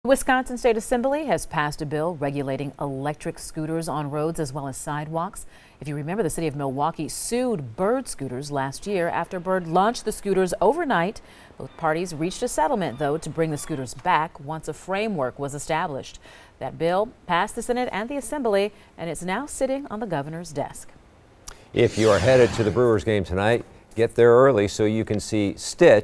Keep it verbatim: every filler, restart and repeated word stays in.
Wisconsin State Assembly has passed a bill regulating electric scooters on roads as well as sidewalks. If you remember, the city of Milwaukee sued Bird Scooters last year after Bird launched the scooters overnight. Both parties reached a settlement, though, to bring the scooters back once a framework was established. That bill passed the Senate and the Assembly, and it's now sitting on the governor's desk. If you are headed to the Brewers game tonight, get there early so you can see Stitch.